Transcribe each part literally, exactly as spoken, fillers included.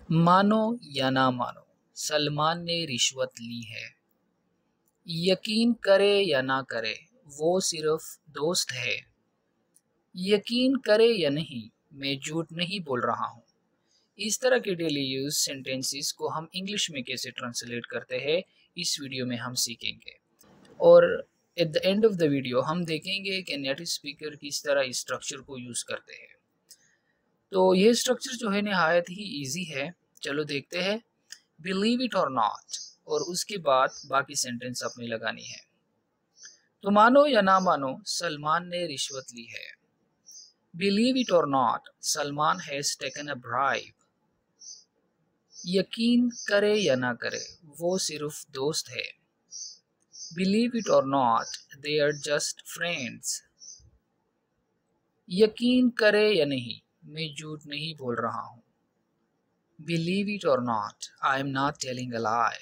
मानो या ना मानो, सलमान ने रिश्वत ली है। यकीन करे या ना करे, वो सिर्फ दोस्त है। यकीन करे या नहीं, मैं झूठ नहीं बोल रहा हूँ। इस तरह के डेली यूज सेंटेंसेस को हम इंग्लिश में कैसे ट्रांसलेट करते हैं, इस वीडियो में हम सीखेंगे। और at the end of the video हम देखेंगे कि नेटिव स्पीकर किस तरह इस स्ट्रक्चर को यूज़ करते हैं। तो ये स्ट्रक्चर जो है नहायत ही इजी है। चलो देखते हैं। बिलीव इट और नॉट, और उसके बाद बाकी सेंटेंस अपनी लगानी है। तो मानो या ना मानो, सलमान ने रिश्वत ली है। Believe it or not, Salman has taken a bribe. यकीन करे या ना करे, वो सिर्फ दोस्त है। Believe it or not, they are just friends. यकीन करे या नहीं, मैं झूठ नहीं बोल रहा हूँ। Believe it or not, I am not telling a lie.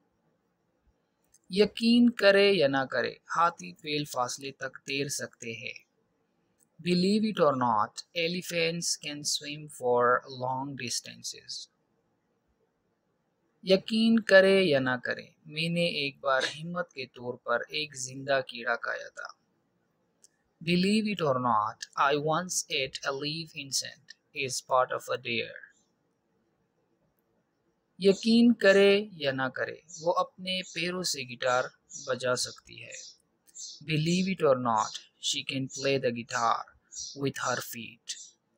यकीन करे या ना करे, हाथी पेल फासले तक तैर सकते हैं। Believe it or not, elephants can swim for long distances. यकीन करे या ना करे, मैंने एक बार हिम्मत के तौर पर एक जिंदा कीड़ा खाया था। Believe it or not, I once ate a live insect as part of a dare. यकीन करे या ना करे, वो अपने पैरों से गिटार बजा सकती है। Believe it or not, she can play the guitar with her feet.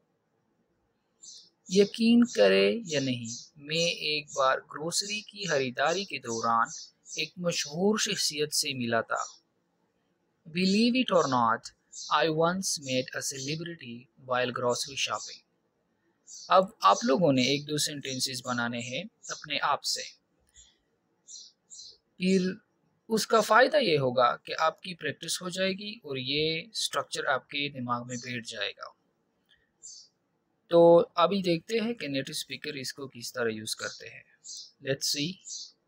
यकीन करे या नहीं, मैं एक बार ग्रोसरी की खरीदारी के दौरान एक मशहूर शख्सियत से मिला था। Believe it or not, I once met a celebrity while grocery shopping. अब आप लोगों ने एक दो सेंटेंसेस बनाने हैं अपने आप से। फिर उसका फ़ायदा ये होगा कि आपकी प्रैक्टिस हो जाएगी और ये स्ट्रक्चर आपके दिमाग में बैठ जाएगा। तो अभी देखते हैं कि नेटिव स्पीकर इसको किस तरह यूज़ करते हैं। लेट्स सी।